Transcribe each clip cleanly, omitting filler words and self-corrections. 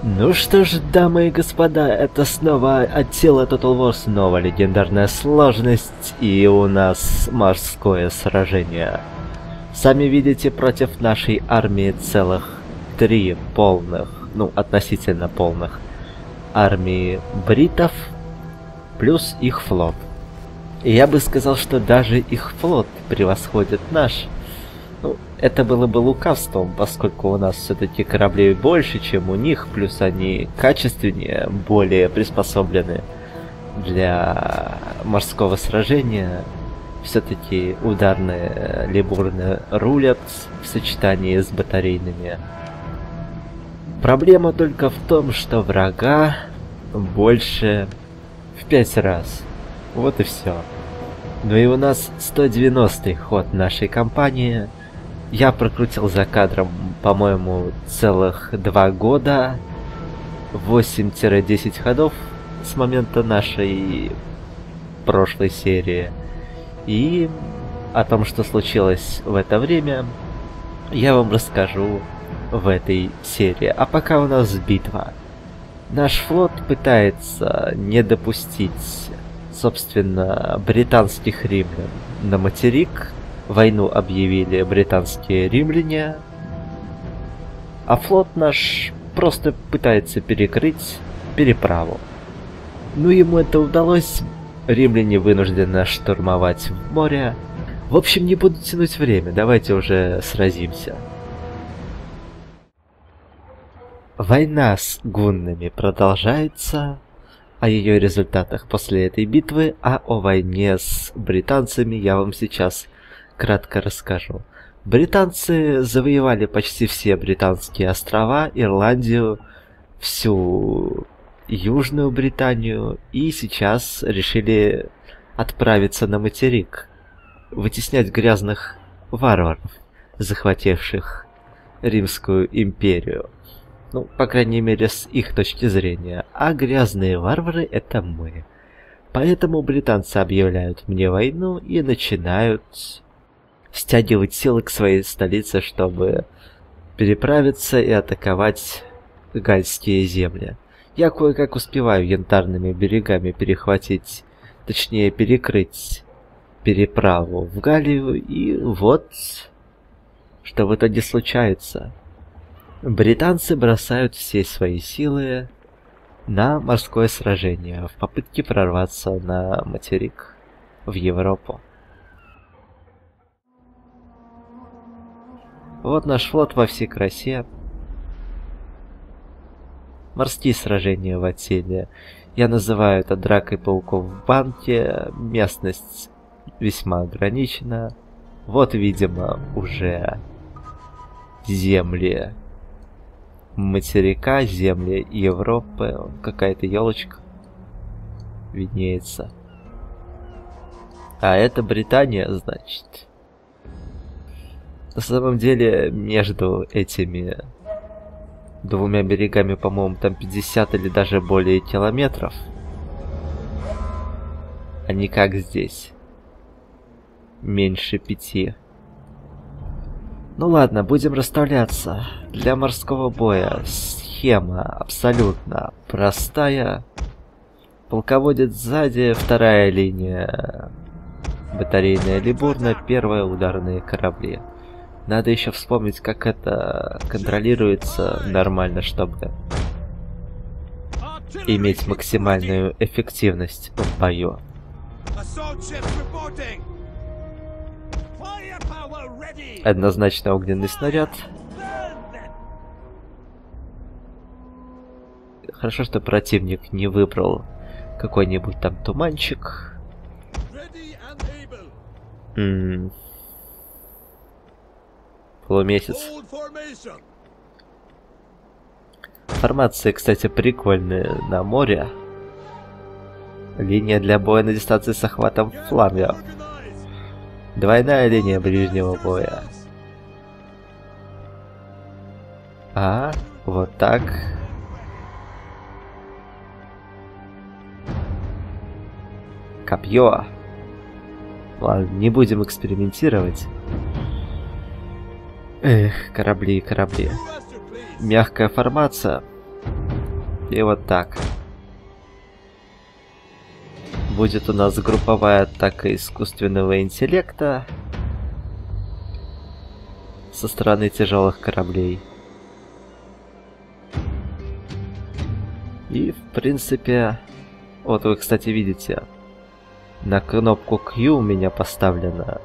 Ну что ж, дамы и господа, это снова Attila Total War, снова легендарная сложность, и у нас морское сражение. Сами видите, против нашей армии целых 3 полных, ну относительно полных, армии бритов, плюс их флот. И я бы сказал, что даже их флот превосходит наш. Ну, это было бы лукавством, поскольку у нас все-таки кораблей больше, чем у них, плюс они качественнее, более приспособлены для морского сражения. Все-таки ударные либурны рулят в сочетании с батарейными. Проблема только в том, что врага больше в 5 раз. Вот и все. Ну и у нас 190-й ход нашей кампании. Я прокрутил за кадром, по-моему, целых 2 года, 8-10 ходов с момента нашей прошлой серии. И о том, что случилось в это время, я вам расскажу в этой серии. А пока у нас битва. Наш флот пытается не допустить, собственно, британских римлян на материк. Войну объявили британские римляне, а флот наш просто пытается перекрыть переправу. Ну, ему это удалось, римляне вынуждены штурмовать в море. В общем, не буду тянуть время, давайте уже сразимся. Война с гуннами продолжается. О ее результатах после этой битвы, а о войне с британцами я вам сейчас кратко расскажу. Британцы завоевали почти все британские острова, Ирландию, всю Южную Британию и сейчас решили отправиться на материк, вытеснять грязных варваров, захвативших Римскую империю. Ну, по крайней мере, с их точки зрения. А грязные варвары — это мы. Поэтому британцы объявляют мне войну и начинают стягивать силы к своей столице, чтобы переправиться и атаковать гальские земли. Я кое-как успеваю янтарными берегами перехватить, точнее перекрыть переправу в Галлию, и вот что в итоге случается. Британцы бросают все свои силы на морское сражение в попытке прорваться на материк, в Европу. Вот наш флот во всей красе. Морские сражения в Аттиле. Я называю это дракой пауков в банке. Местность весьма ограничена. Вот, видимо, уже земли материка, земли Европы. Какая-то елочка виднеется. А это Британия, значит. На самом деле, между этими 2 берегами, по-моему, там 50 или даже более километров. А не как здесь. Меньше 5. Ну ладно, будем расставляться. Для морского боя схема абсолютно простая. Полководец сзади, 2-я линия батарейная либурна, 1-я ударные корабли. Надо еще вспомнить, как это контролируется нормально, чтобы иметь максимальную эффективность в бою. Однозначно огненный снаряд. Хорошо, что противник не выбрал какой-нибудь там туманчик. Полумесяц. Формации, кстати, прикольные на море. Линия для боя на дистанции с охватом флангов. 2-я линия ближнего боя. Вот так. Копье. Ладно, не будем экспериментировать. Эх, корабли. Мягкая формация. И вот так. Будет у нас групповая атака искусственного интеллекта со стороны тяжелых кораблей. И, в принципе, вот вы, кстати, видите, на кнопку Q у меня поставлено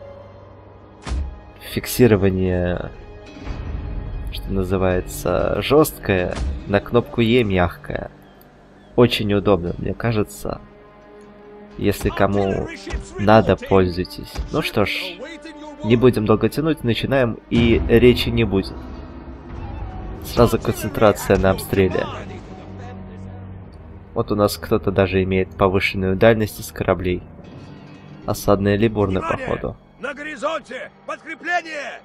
фиксирование, что называется, жесткое, на кнопку E мягкое. Очень удобно, мне кажется. Если кому надо, пользуйтесь. Ну что ж, не будем долго тянуть, начинаем, и речи не будет. Сразу концентрация на обстреле. Вот у нас кто-то даже имеет повышенную дальность из кораблей. Осадные либурны, походу. На горизонте! Подкрепление!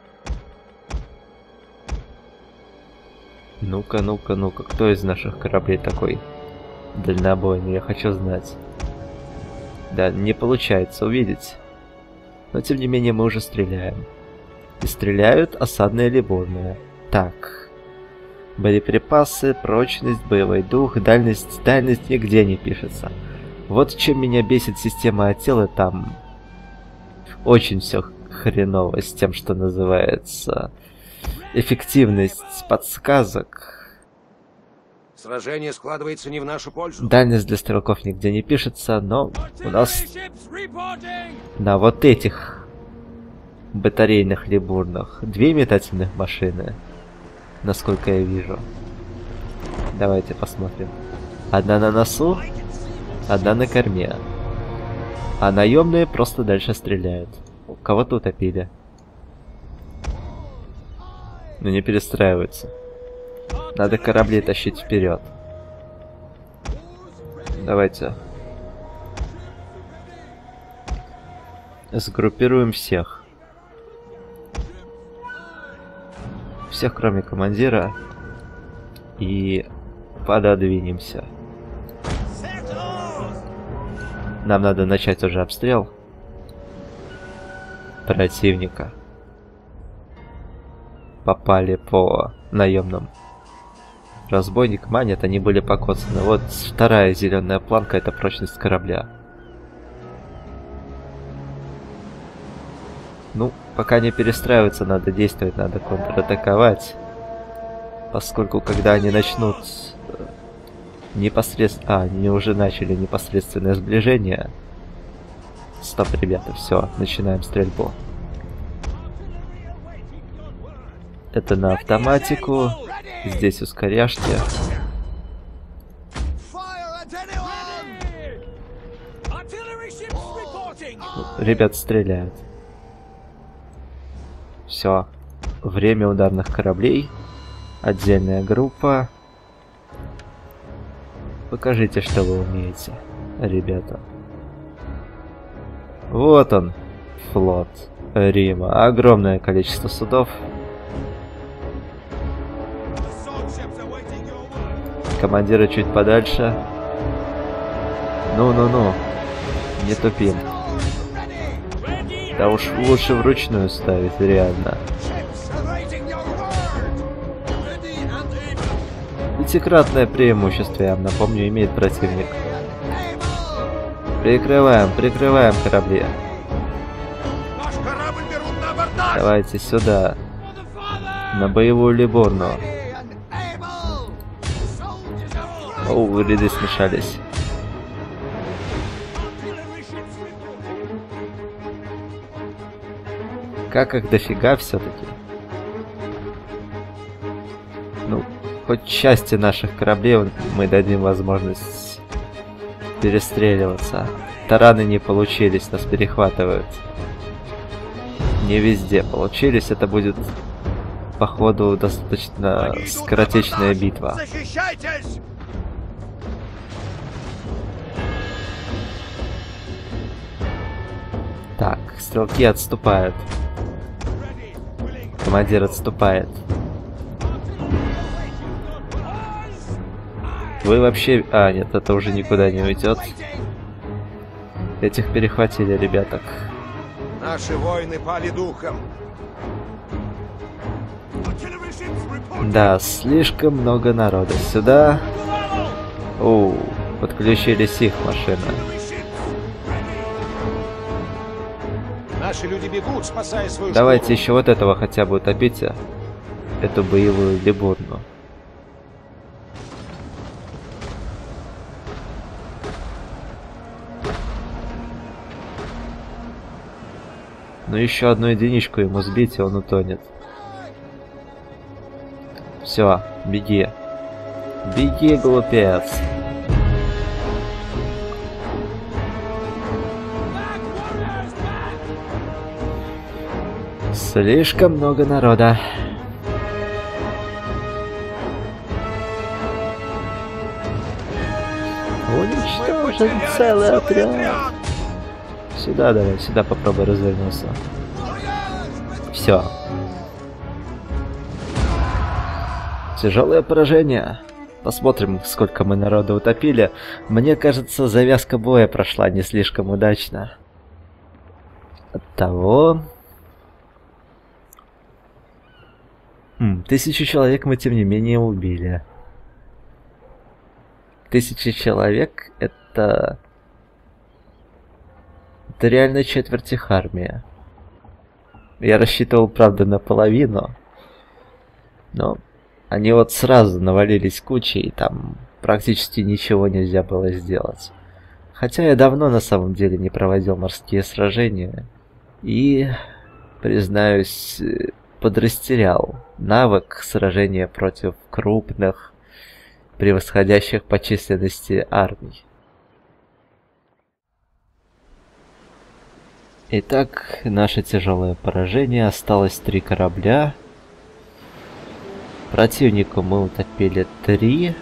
Ну-ка, ну-ка, ну-ка, кто из наших кораблей такой дальнобойный? Я хочу знать. Да, не получается увидеть. Но тем не менее мы уже стреляем. И стреляют осадные либурные. Так. Боеприпасы, прочность, боевой дух, дальность. Дальность нигде не пишется. Вот чем меня бесит система отдела, там очень все хреново с тем, что называется эффективность подсказок. Сражение складывается не в нашу пользу. Дальность для стрелков нигде не пишется, но у нас на вот этих батарейных либурных 2 метательных машины, насколько я вижу. Давайте посмотрим. Одна на носу, одна на корме. А наемные просто дальше стреляют. Кого-то утопили. Но не перестраиваются. Надо корабли тащить вперед. Давайте. Сгруппируем всех. Всех, кроме командира. И пододвинемся. Нам надо начать уже обстрел противника. Попали по наемным разбойникам. А нет, они были покоцаны. Вот вторая зеленая планка — это прочность корабля. Ну, пока не перестраиваться, надо действовать, надо контратаковать. Поскольку когда они начнут непосредственно... они уже начали непосредственное сближение. Стоп, ребята, все, начинаем стрельбу. Это на автоматику. Здесь ускоряшки. Ребят стреляют. Все. Время ударных кораблей. Отдельная группа. Покажите, что вы умеете, ребята. Вот он, флот Рима. Огромное количество судов. Командиры чуть подальше. Ну-ну-ну. Не тупим. Да уж лучше вручную ставить, реально. Пятикратное преимущество, я вам напомню, имеет противник. Прикрываем, прикрываем корабли. Давайте сюда. На боевую либурну. Оу, ряды смешались. Как их дофига все-таки. Ну, хоть части наших кораблей мы дадим возможность перестреливаться. Тараны не получились, нас перехватывают. Не везде получились, это будет, походу, достаточно скоротечная битва. Так, стрелки отступают. Командир отступает. Вы вообще... А, нет, это уже никуда не уйдет. Этих перехватили, ребяток. Наши воины пали духом. Да, слишком много народа. Сюда. Оу, подключились их машины. Наши люди бегут, спасая свою Давайте шкуру. еще вот этого хотя бы утопите. Эту боевую либурну. Ну еще одну единичку ему сбить, и он утонет. Все, беги. Беги, глупец. Слишком много народа. Уничтожен целый отряд. Сюда давай, сюда попробуй развернуться. Все. Тяжелое поражение. Посмотрим, сколько мы народа утопили. Мне кажется, завязка боя прошла не слишком удачно. Оттого... 1000 человек мы, тем не менее, убили. 1000 человек — это реально четверть их армии. Я рассчитывал, правда, наполовину. Но они вот сразу навалились кучей, и там практически ничего нельзя было сделать. Хотя я давно на самом деле не проводил морские сражения. И, признаюсь, подрастерял навык сражения против крупных, превосходящих по численности армий. Итак, наше тяжелое поражение. Осталось 3 корабля. Противнику мы утопили 3,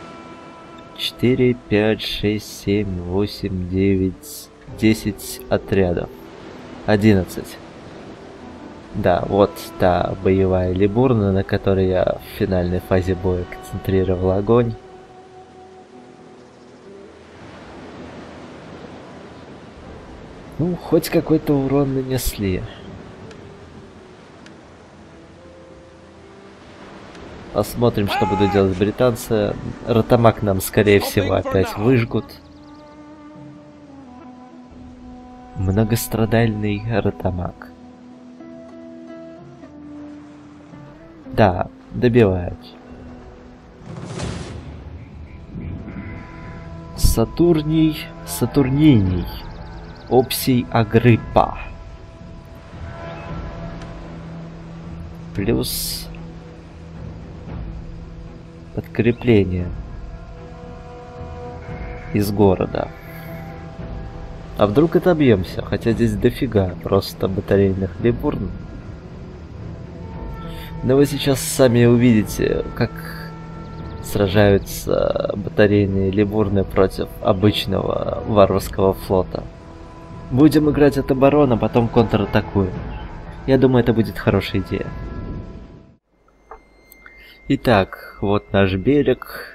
4, 5, 6, 7, 8, 9, 10 отрядов. 11. Да, вот та боевая либурна, на которой я в финальной фазе боя концентрировал огонь. Ну, хоть какой-то урон нанесли. Посмотрим, что будут делать британцы. Ротамак нам, скорее всего, опять выжгут. Многострадальный Ротамак. Да, добивают. Сатурниний. Опсий Агриппа. Плюс подкрепление из города. А вдруг отобьемся? Хотя здесь дофига просто батарейных либурн. Но вы сейчас сами увидите, как сражаются батарейные либурны против обычного варварского флота. Будем играть от обороны, а потом контратакуем. Я думаю, это будет хорошая идея. Итак, вот наш берег.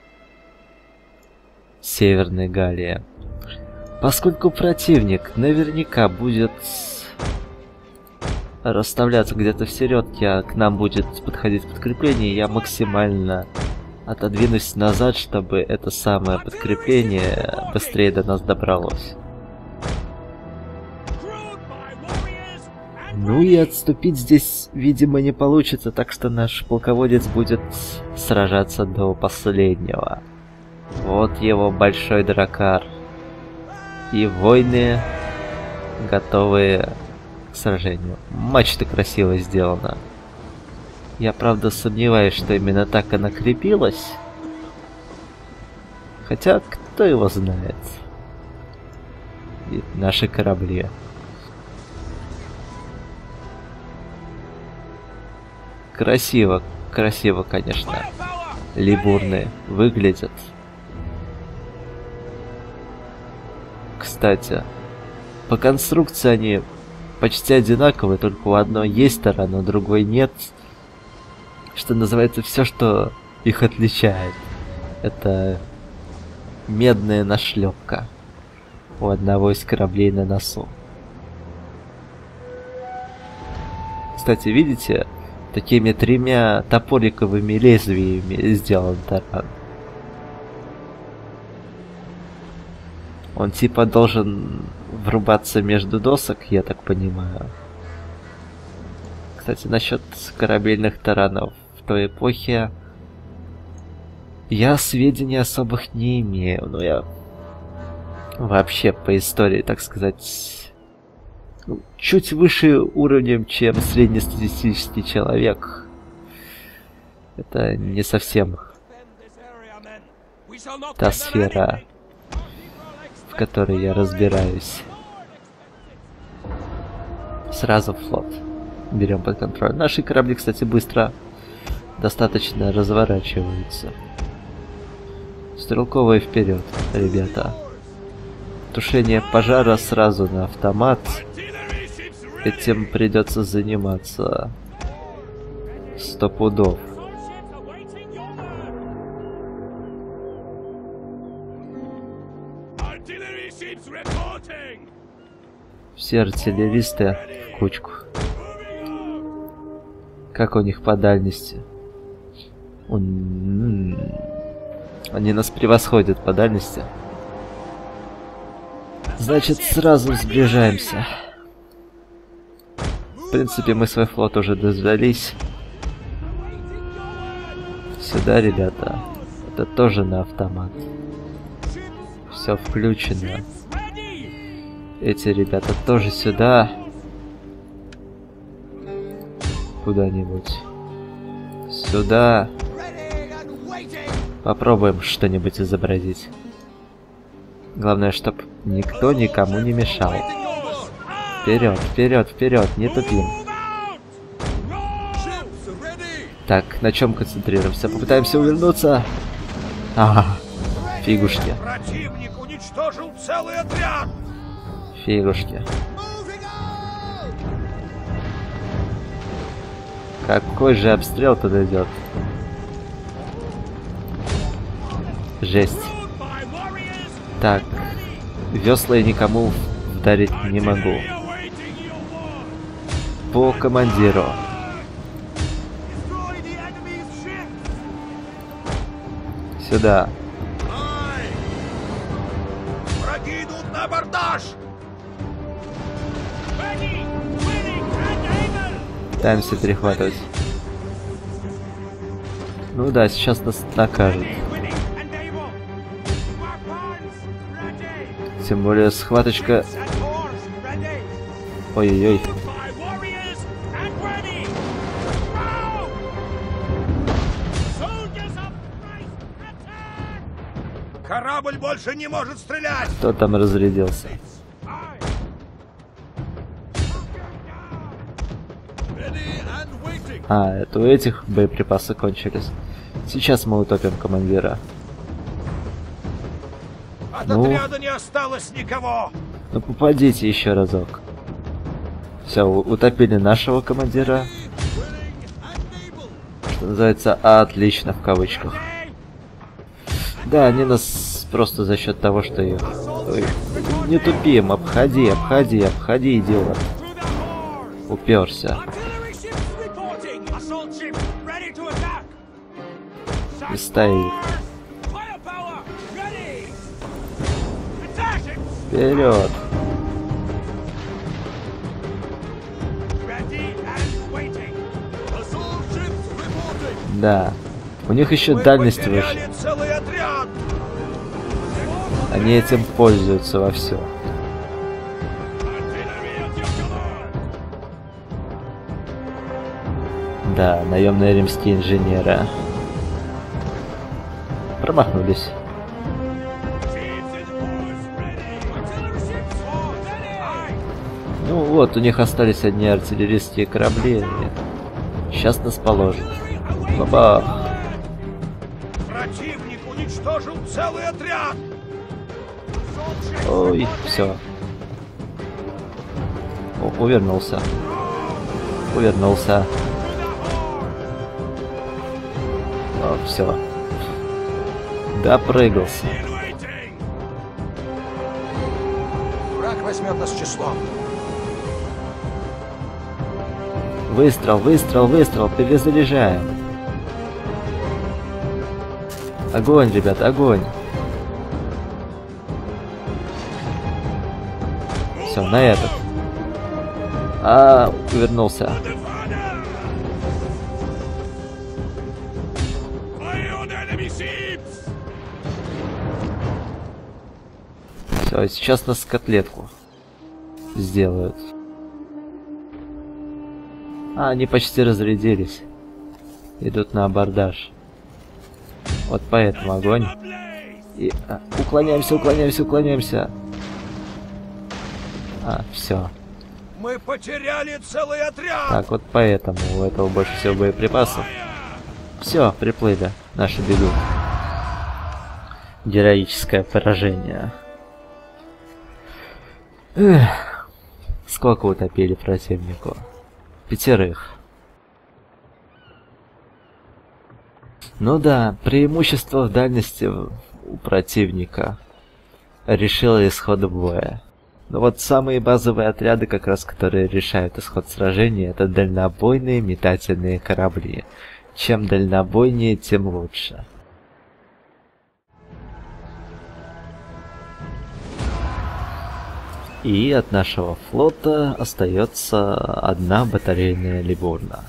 Северной Галлии. Поскольку противник наверняка будет расставляться где-то в середке, а к нам будет подходить подкрепление, я максимально отодвинусь назад, чтобы это самое подкрепление быстрее до нас добралось. Ну и отступить здесь, видимо, не получится, так что наш полководец будет сражаться до последнего. Вот его большой дракар. И воины готовые к сражению. Мачта красиво сделана. Я, правда, сомневаюсь, что именно так она крепилась. Хотя, кто его знает. И наши корабли. Красиво, красиво, конечно. Либурны выглядят. Кстати, по конструкции они почти одинаковые, только у одной есть сторона, у другой нет. Что называется, все, что их отличает. Это медная нашлепка у одного из кораблей на носу. Кстати, видите, такими 3 топориковыми лезвиями сделан таран. Он типа должен врубаться между досок, я так понимаю. Кстати, насчет корабельных таранов в той эпохе я сведений особых не имею, но я вообще по истории, так сказать, чуть выше уровнем, чем среднестатистический человек. Это не совсем та сфера, в которой я разбираюсь. Сразу флот берем под контроль. Наши корабли, кстати, быстро достаточно разворачиваются. Стрелковые вперед, ребята. Тушение пожара сразу на автомат. Этим придется заниматься 100 пудов. Все артиллеристы в кучку. Как у них по дальности? Они нас превосходят по дальности. Значит, сразу сближаемся. В принципе, мы свой флот уже дождались. Сюда, ребята. Это тоже на автомат. Все включено. Эти ребята тоже сюда. Куда-нибудь. Сюда. Попробуем что-нибудь изобразить. Главное, чтоб никто никому не мешал. Вперед, вперед, вперед, не тупим. Так, на чем концентрируемся? Попытаемся увернуться. Ага, фигушки. Противник уничтожил целый отряд. Фигушки. Какой же обстрел тут идет? Жесть. Так, весла я никому вдарить не могу. По командиру. Сюда. Враги идут на абордаж. Пытаемся перехватывать. Ну да, сейчас нас накажут. Тем более схваточка... Ой-ой-ой. Корабль больше не может стрелять. Кто там разрядился? А, это у этих боеприпасы кончились. Сейчас мы утопим командира. От отряда не осталось никого. Ну попадите еще разок. Все, утопили нашего командира. Что называется, отлично в кавычках. Да, они нас просто за счет того, что их... Ой, не тупим, обходи, обходи, обходи, идиот. Уперся. И стоит. Вперед! Да. У них еще дальность выше. Они этим пользуются вовсю. Да, наемные римские инженеры. Промахнулись. Ну вот, у них остались одни артиллерийские корабли. Сейчас нас положат. Бабах. Противник уничтожил целый отряд. Ой, все. Увернулся. Увернулся. О, все. Допрыгался. Враг возьмет нас числом. Выстрел, выстрел, выстрел. Перезаряжаем. Огонь, ребят, огонь. Все, на этот. Вернулся. Все, сейчас нас котлетку сделают. Они почти разрядились. Идут на абордаж. Вот поэтому огонь. И уклоняемся, уклоняемся, уклоняемся. Все. Мы потеряли целый отряд. Так, вот поэтому у этого больше всего боеприпасов. Все, приплыли. Наши бегут. Героическое поражение. Эх. Сколько утопили противнику? 5. Ну да, преимущество в дальности у противника решило исход боя. Но вот самые базовые отряды, как раз которые решают исход сражения, это дальнобойные метательные корабли. Чем дальнобойнее, тем лучше. И от нашего флота остается 1 батарейная либурна.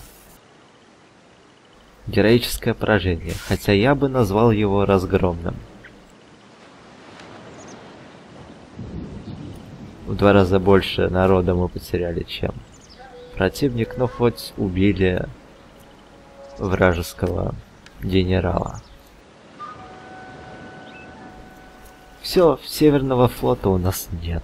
Героическое поражение, хотя я бы назвал его разгромным. В 2 раза больше народа мы потеряли, чем противник, но хоть убили вражеского генерала. Все, Северного флота у нас нет.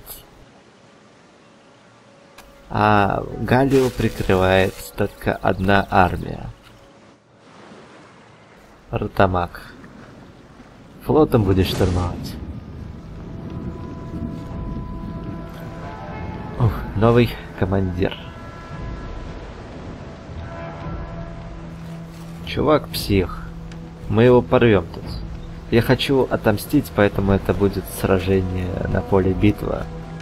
А Галлию прикрывает только 1 армия. Ротамак. Флотом будешь штурмовать. Новый командир. Чувак псих. Мы его порвем тут. Я хочу отомстить, поэтому это будет сражение на поле битвы.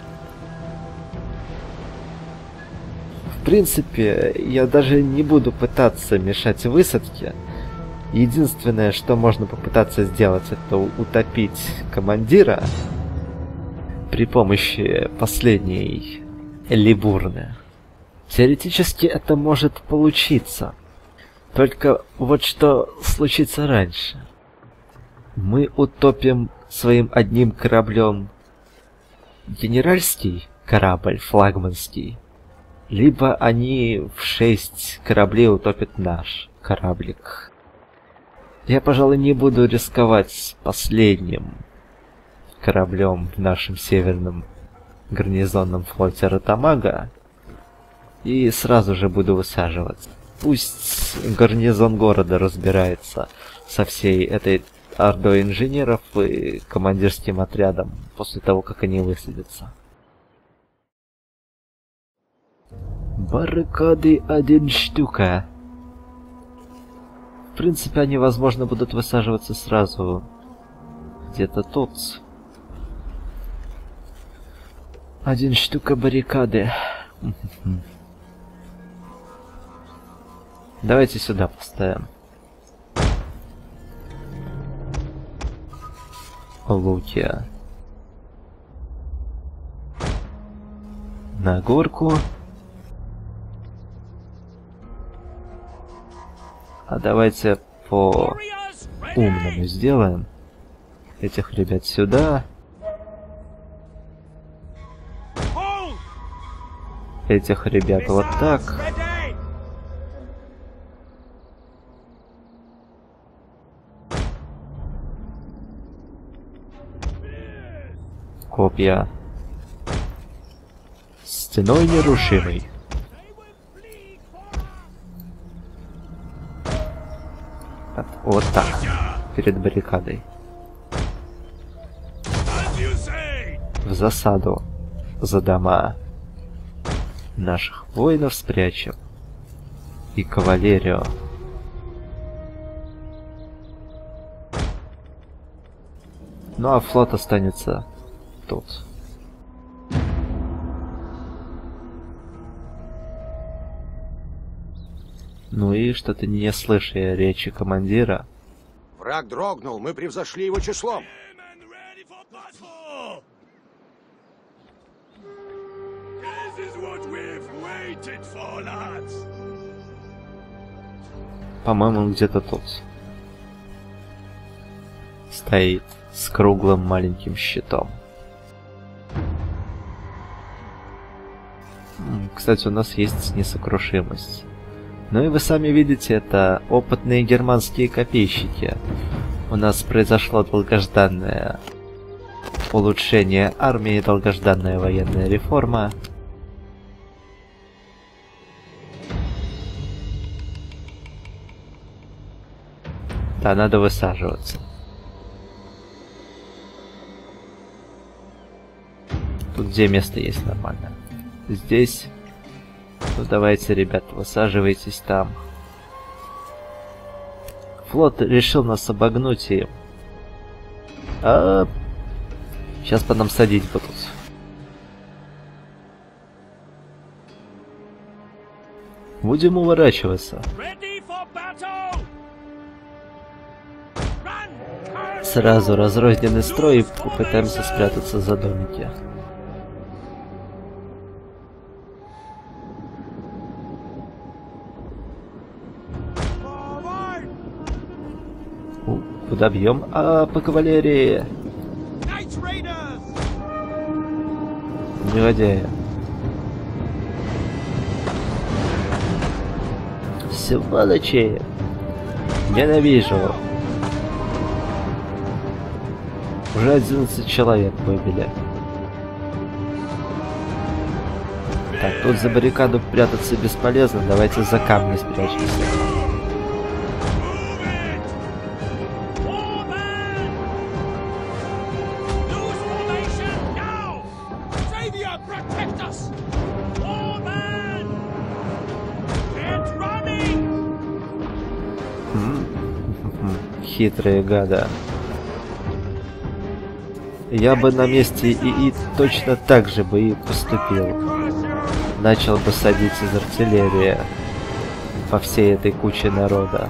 В принципе, я даже не буду пытаться мешать высадке. Единственное, что можно попытаться сделать, это утопить командира при помощи последней либурны. Теоретически это может получиться. Только вот что случится раньше. Мы утопим своим 1 кораблем генеральский корабль, флагманский, либо они в 6 кораблей утопят наш кораблик. Я, пожалуй, не буду рисковать с последним кораблем в нашем северном гарнизонном флоте Ротамага и сразу же буду высаживаться. Пусть гарнизон города разбирается со всей этой ордой инженеров и командирским отрядом после того, как они высадятся. Баррикады 1 штука. В принципе, они, возможно, будут высаживаться сразу где-то тут. 1 штука баррикады. Давайте сюда поставим. Луки. На горку. А давайте по умному сделаем. Этих ребят сюда. Этих ребят вот так. Копья. Стеной нерушимой. Вот так. Перед баррикадой. В засаду. За дома. Наших воинов спрячем. И кавалерию. Ну а флот останется тут. Ну и что-то не слышу я речи командира. Враг дрогнул, мы превзошли его числом. По-моему, он где-то тут стоит с круглым маленьким щитом. Кстати, у нас есть несокрушимость. Ну и вы сами видите, это опытные германские копейщики. У нас произошло долгожданное улучшение армии, долгожданная военная реформа. Да, надо высаживаться. Тут где место есть нормально? Здесь. Ну давайте, ребята, высаживайтесь там. Флот решил нас обогнуть и... Сейчас по нам садить будут. Будем уворачиваться. Сразу разрозненный строй и попытаемся спрятаться за домики. Куда бьем? По кавалерии! Негодяи. Сволочи! Ненавижу! Уже 11 человек выбили. Так, тут за баррикаду прятаться бесполезно. Давайте за камни спрячемся. Хитрые гада. Я бы на месте ИИ точно так же бы и поступил. Начал бы садить из артиллерии по всей этой куче народа.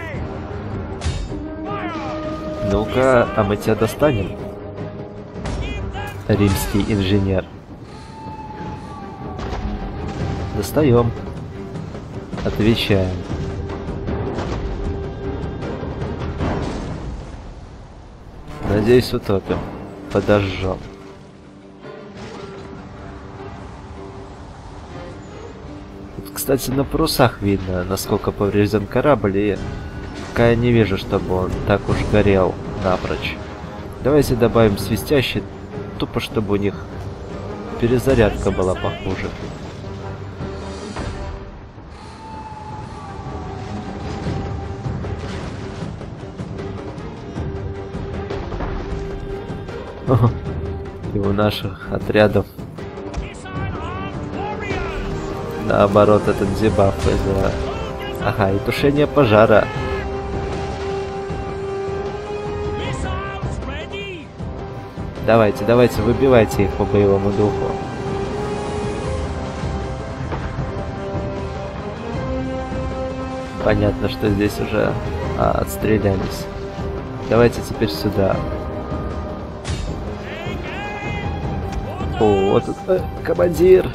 Ну-ка, а мы тебя достанем? Римский инженер. Достаем. Отвечаем. Надеюсь, утопим. Подожжем. Тут, кстати, на парусах видно, насколько поврежден корабль, и пока я не вижу, чтобы он так уж горел напрочь. Давайте добавим свистящий, тупо чтобы у них перезарядка была похуже. И у наших отрядов наоборот этот дебаф из-за... Ага, и тушение пожара. Давайте, давайте, выбивайте их по боевому духу. Понятно, что здесь уже отстрелялись. Давайте теперь сюда. О, вот тут командир.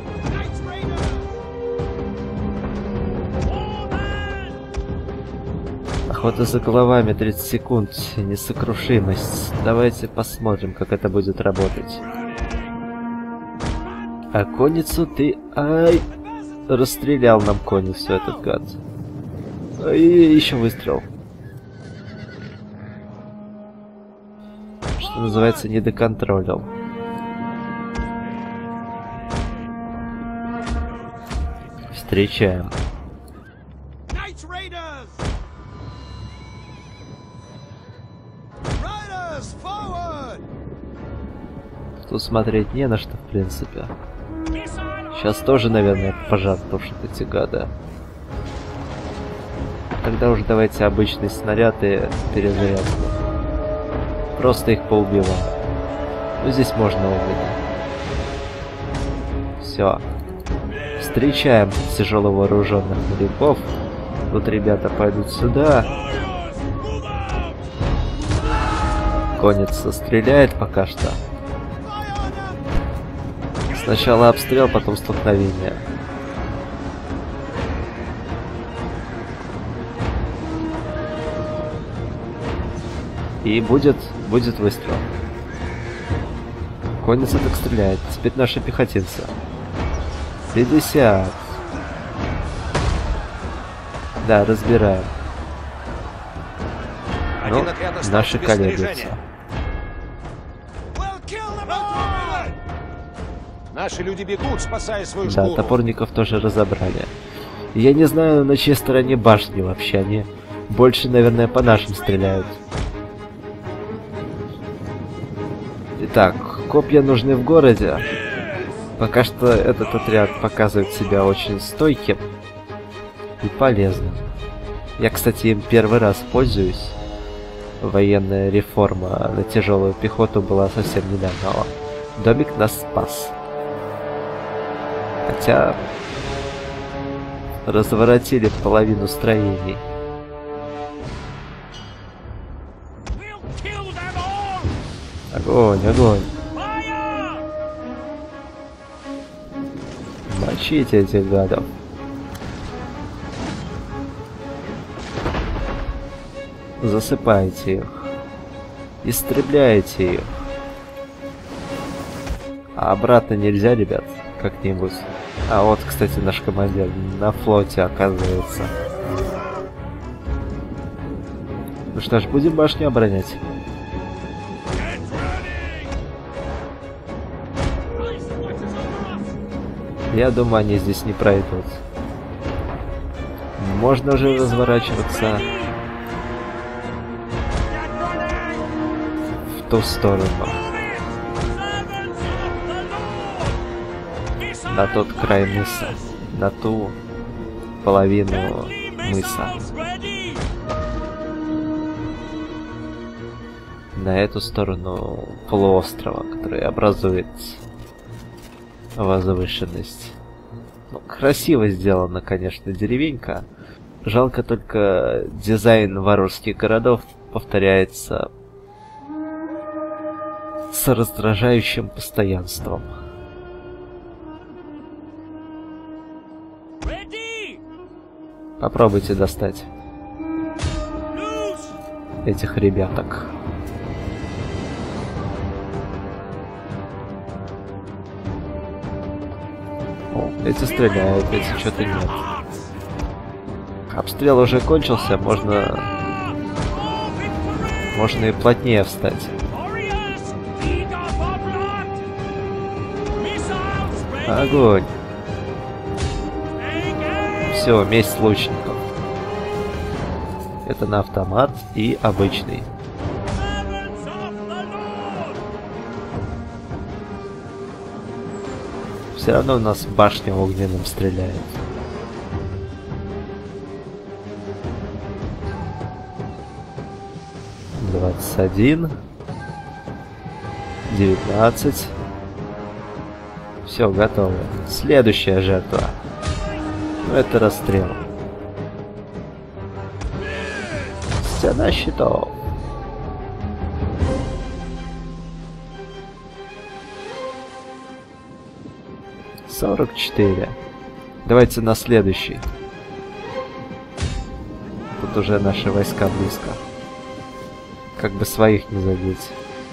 Охота за головами, 30 секунд, несокрушимость. Давайте посмотрим, как это будет работать. А конницу ты... Ай! Расстрелял нам конницу этот гад. И еще выстрел. Что называется, не доконтролил. Встречаем. Тут смотреть не на что, в принципе. Сейчас тоже, наверное, пожар тушит эти гады. Тогда уже давайте обычный снаряд и перезарядку. Просто их поубиваем. Ну, здесь можно угодно. Все. Встречаем тяжело вооруженных моряков. Тут ребята пойдут сюда. Конница стреляет пока что. Сначала обстрел, потом столкновение. И будет выстрел. Конница так стреляет. Теперь наши пехотинцы. 50. Да, разбираем. Ну, наши колеблются. Наши люди бегут, спасая свою Да, шкуру. топорников тоже разобрали. Я не знаю, на чьей стороне башни вообще. Они больше, наверное, по нашим стреляют. Итак, копья нужны в городе. Пока что этот отряд показывает себя очень стойким и полезным. Я, кстати, им первый раз пользуюсь. Военная реформа на тяжелую пехоту была совсем недавно. Домик нас спас. Хотя разворотили половину строений. Огонь, огонь. Мочите этих гадов. Засыпайте их. Истребляйте их. А обратно нельзя, ребят? Как-нибудь. А вот, кстати, наш командир на флоте, оказывается. Ну что ж, будем башню оборонять. Я думаю, они здесь не пройдут. Можно уже разворачиваться в ту сторону. На тот край мыса. На ту половину мыса. На эту сторону полуострова, который образует возвышенность. Ну, красиво сделана, конечно, деревенька. Жалко только дизайн варварских городов повторяется с раздражающим постоянством. Попробуйте достать этих ребяток. О, эти стреляют, эти что-то нет. Обстрел уже кончился, можно и плотнее встать. Огонь! Все, месть лучников. Это на автомат и обычный. Все равно у нас башня огненным стреляет. $21, 19. Все, готово. Следующая жертва. Ну, это расстрел. Стена щитов. $44. Давайте на следующий. Тут уже наши войска близко. Как бы своих не задеть.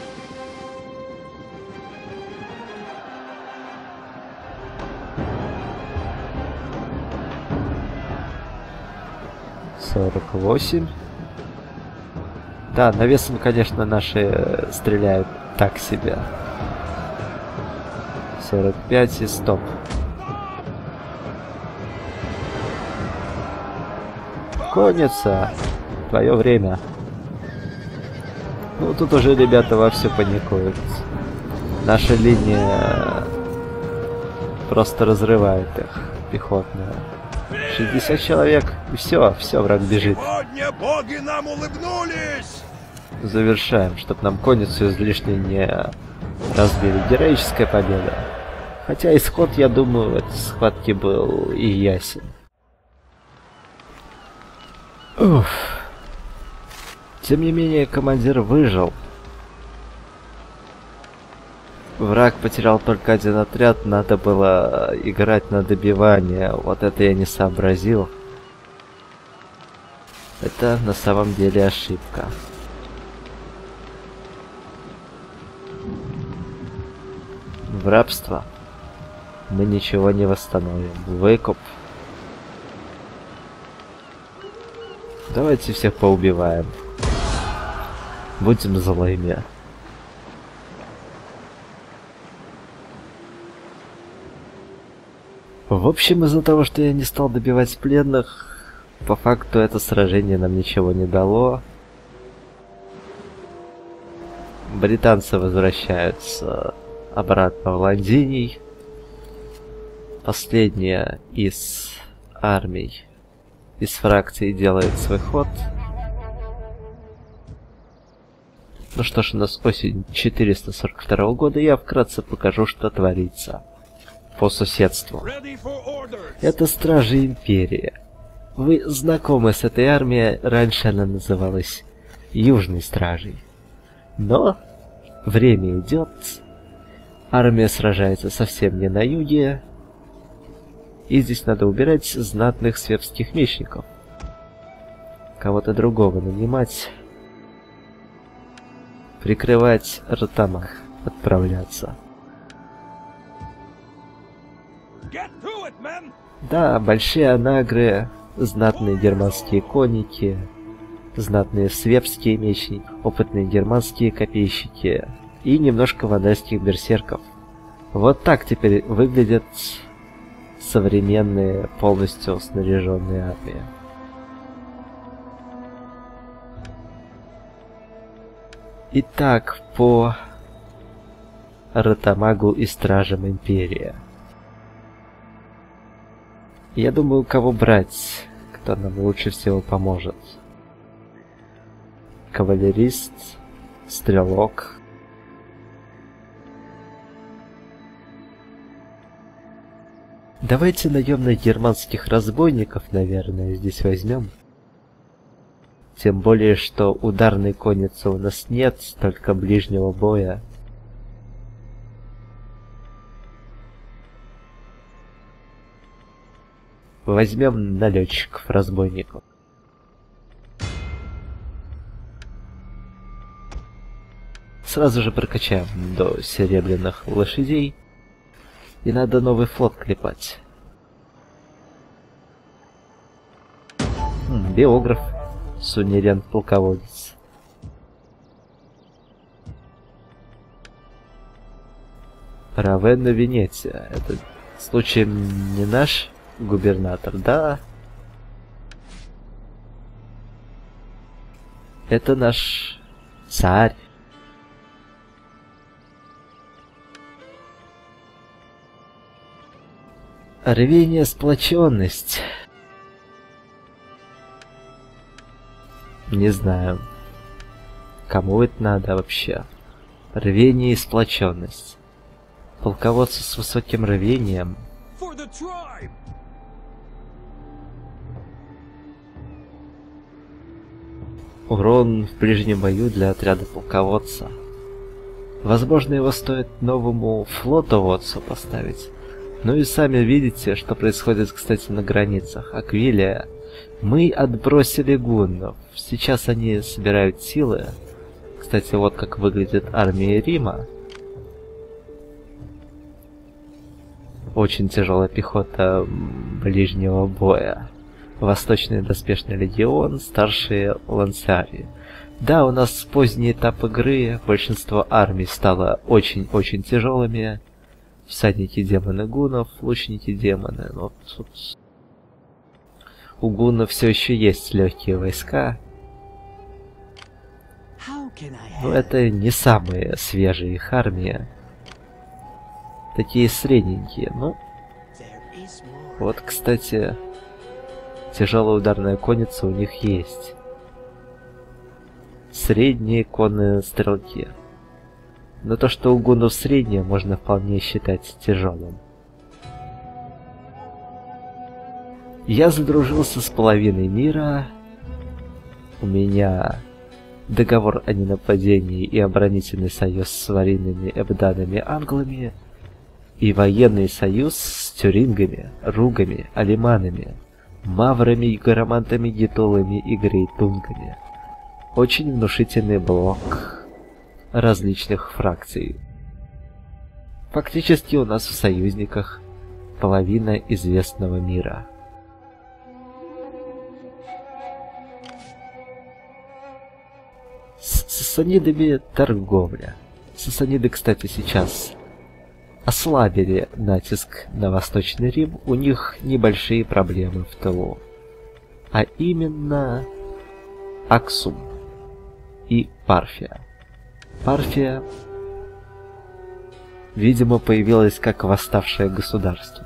$48. Да, навесом, конечно, наши стреляют так себе. 45 и стоп. Конница, твое время. Ну, тут уже ребята вовсю паникуют. Наша линия просто разрывает их, пехотная. 60 человек, и все, враг бежит. Сегодня боги нам улыбнулись! Завершаем, чтоб нам конницу излишне не разбили. Героическая победа. Хотя исход, я думаю, этой схватки был и ясен. Уф. Тем не менее, командир выжил. Враг потерял только один отряд, надо было играть на добивание. Вот это я не сообразил. Это на самом деле ошибка. В рабство мы ничего не восстановим. Выкуп. Давайте всех поубиваем. Будем злыми. В общем, из-за того, что я не стал добивать пленных, по факту это сражение нам ничего не дало. Британцы возвращаются обратно в Лондиний. Последняя из армий, из фракций делает свой ход. Ну что ж, у нас осень 442 года, я вкратце покажу, что творится по соседству. Это Стражи Империи. Вы знакомы с этой армией, раньше она называлась Южной Стражей. Но время идет, армия сражается совсем не на юге, и здесь надо убирать знатных свебских мечников. Кого-то другого нанимать, прикрывать Ротамах, отправляться. Да, большие анагры, знатные германские конники, знатные свебские мечники, опытные германские копейщики и немножко вандальских берсерков. Вот так теперь выглядят современные, полностью снаряженные армии. Итак, по Ротамагу и Стражам Империи. Я думаю, кого брать, кто нам лучше всего поможет. Кавалерист, стрелок. Давайте наемных германских разбойников, наверное, здесь возьмем. Тем более, что ударной конницы у нас нет, только ближнего боя. Возьмем налетчиков-разбойников. Сразу же прокачаем до серебряных лошадей. И надо новый флот клепать. Биограф. Сунерен полководец. Равенна Венеция. Это случаем не наш губернатор, да? Это наш царь. Рвение, сплоченность. Не знаю, кому это надо вообще. Рвение и сплоченность. Полководцы с высоким рвением. Урон в ближнем бою для отряда полководца. Возможно, его стоит новому флотоводцу поставить. Ну и сами видите, что происходит, кстати, на границах. Аквилия. Мы отбросили гуннов. Сейчас они собирают силы. Кстати, вот как выглядит армия Рима. Очень тяжелая пехота ближнего боя. Восточный доспешный легион, старшие лансарии. Да, у нас поздний этап игры, большинство армий стало очень-очень тяжелыми. Всадники демоны гуннов, лучники демоны. Но тут у гуннов все еще есть легкие войска. Но это не самые свежие их армии. Такие средненькие, ну. Вот, кстати, тяжелая ударная конница у них есть. Средние конные стрелки. Но то, что у гуннов среднее, можно вполне считать тяжелым. Я задружился с половиной мира. У меня договор о ненападении и оборонительный союз с варийными эбданами англами и военный союз с тюрингами, ругами, алиманами, маврами, гарамантами, гитолами и грейтунгами. Очень внушительный блок различных фракций. Фактически у нас в союзниках половина известного мира. С сасанидами торговля. Сасаниды, кстати, сейчас ослабили натиск на Восточный Рим, у них небольшие проблемы в тылу. А именно Аксум и Парфия. Парфия, видимо, появилась как восставшее государство.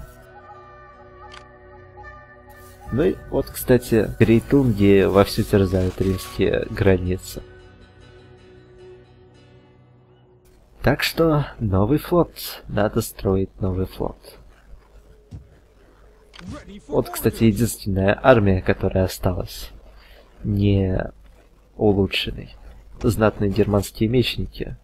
Ну и вот, кстати, грейтунги вовсю терзают римские границы. Так что новый флот. Надо строить новый флот. Вот, кстати, единственная армия, которая осталась не улучшенной. Знатные германские мечники.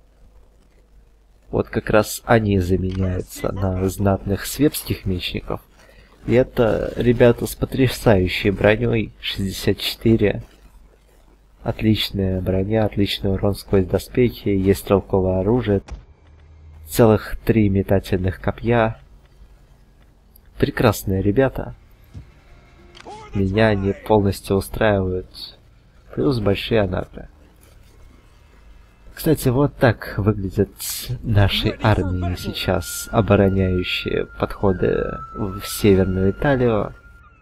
Вот как раз они заменяются на знатных свебских мечников. И это ребята с потрясающей броней 64. Отличная броня, отличный урон сквозь доспехи, есть стрелковое оружие, целых 3 метательных копья. Прекрасные ребята. Меня они полностью устраивают. Плюс большие анагры. Кстати, вот так выглядят наши армии сейчас, обороняющие подходы в Северную Италию.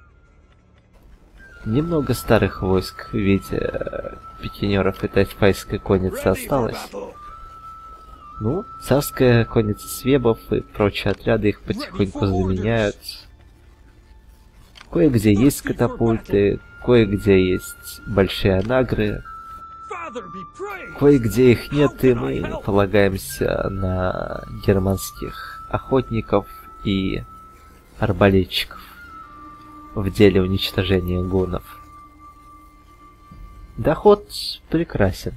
Немного старых войск в виде пикинеров и тайфайской конницы осталось. Ну, царская конница свебов и прочие отряды их потихоньку заменяют. Кое-где есть катапульты, кое-где есть большие анагры. Кое-где их нет, и мы полагаемся на германских охотников и арбалетчиков в деле уничтожения гуннов. Доход прекрасен.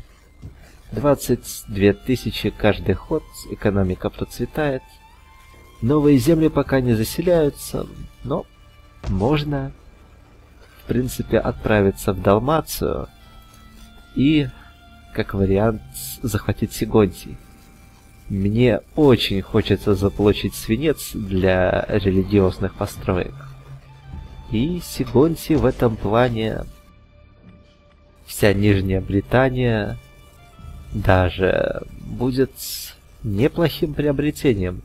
22 тысячи каждый ход, экономика процветает. Новые земли пока не заселяются, но можно, в принципе, отправиться в Далмацию и, как вариант, захватить Сигонтий. Мне очень хочется заполучить свинец для религиозных построек. И Сигонтий в этом плане, вся Нижняя Британия, даже будет неплохим приобретением.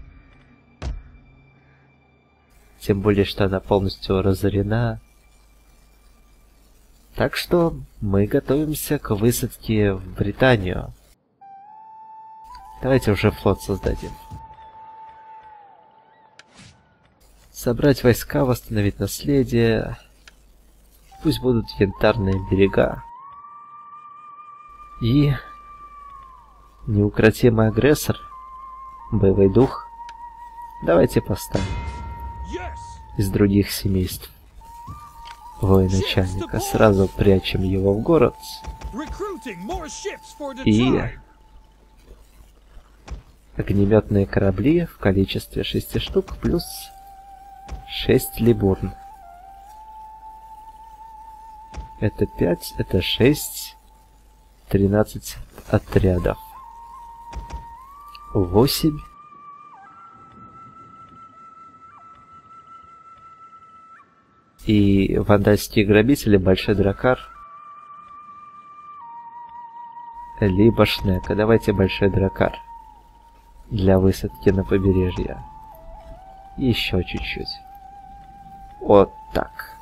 Тем более, что она полностью разорена. Так что мы готовимся к высадке в Британию. Давайте уже флот создадим. Собрать войска, восстановить наследие. Пусть будут янтарные берега. И неукротимый агрессор, боевой дух, давайте поставим. Из других семейств военачальника. Сразу прячем его в город. И огнеметные корабли в количестве 6 штук плюс 6 либурн. Это 5, это 6, 13 отрядов. 8. И вандальские грабители, большой дракар. Либо шнека. Давайте большой дракар. Для высадки на побережье. Еще чуть-чуть. Вот так.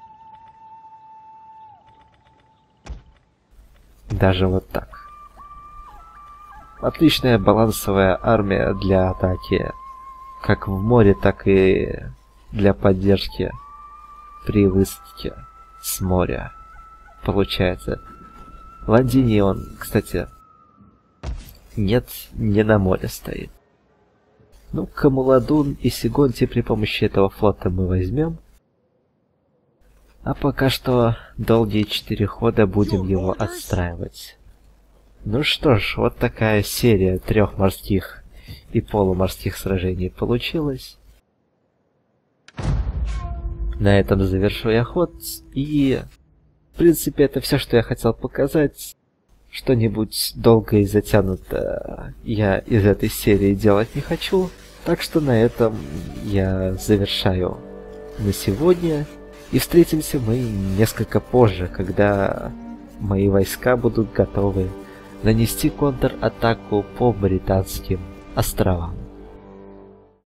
Даже вот так. Отличная балансовая армия для атаки. Как в море, так и для поддержки при высадке с моря. Получается. Ландини он, кстати, нет, не на море стоит. Ну, Камуладун и Сигонти при помощи этого флота мы возьмем. А пока что долгие 4 хода будем его отстраивать. Ну что ж, вот такая серия 3 морских и полуморских сражений получилась. На этом завершу я ход, и в принципе это все, что я хотел показать. Что-нибудь долго и затянуто я из этой серии делать не хочу, так что на этом я завершаю на сегодня. И встретимся мы несколько позже, когда мои войска будут готовы нанести контратаку по британским островам.